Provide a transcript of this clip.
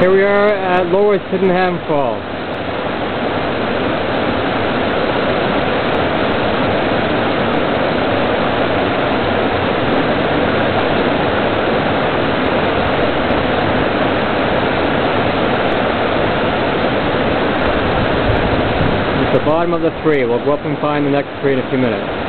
Here we are at Lower Sydenham Falls. It's the bottom of the three. We'll go up and find the next three in a few minutes.